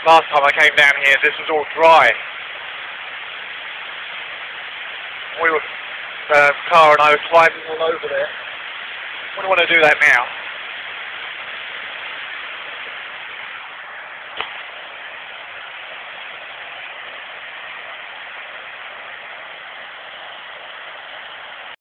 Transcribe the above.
Last time I came down here, this was all dry. Car and I were climbing all over there. We don't want to do that now.